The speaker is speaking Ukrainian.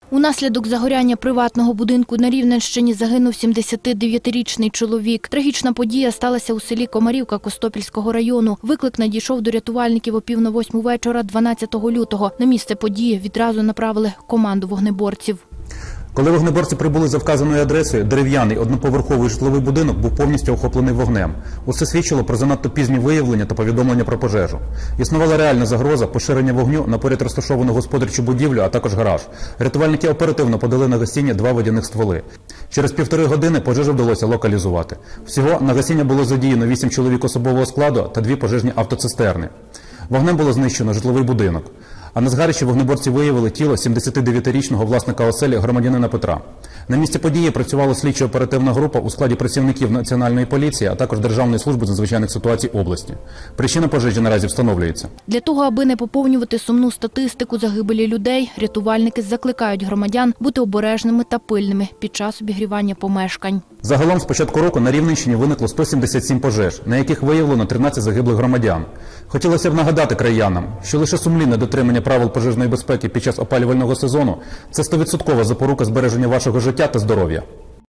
Унаслідок загоряння приватного будинку на Рівненщині загинув 79-річний чоловік. Трагічна подія сталася у селі Комарівка Костопільського району. Виклик надійшов до рятувальників о 7:45 вечора 12 лютого. На місце події відразу направили команду вогнеборців. Коли вогнеборці прибули за вказаною адресою, дерев'яний одноповерховий житловий будинок був повністю охоплений вогнем. Усе свідчило про занадто пізнє виявлення та повідомлення про пожежу. Існувала реальна загроза поширення вогню на поряд розташовану господарчу будівлю, а також гараж. Рятувальники оперативно подали на гасіння 2 водяних стволи. Через 1,5 години пожежу вдалося локалізувати. Всього на гасіння було задіяно 8 чоловік особового складу та 2 пожежні автоцистерни. Вогнем було знищено житловий будинок. А на згарищі вогнеборці виявили тіло 79-річного власника оселі громадянина Петра. На місці події працювала слідчо-оперативна група у складі працівників Національної поліції, а також Державної служби з надзвичайних ситуацій області. Причина пожежі наразі встановлюється. Для того, аби не поповнювати сумну статистику загибелі людей, рятувальники закликають громадян бути обережними та пильними під час обігрівання помешкань. Загалом з початку року на Рівненщині виникло 177 пожеж, на яких виявлено 13 загиблих громадян. Хотілося б нагадати краянам, що лише сумлінне дотримання правил пожежної безпеки під час опалювального сезону – це 100% запорука збереження вашого життя та здоров'я.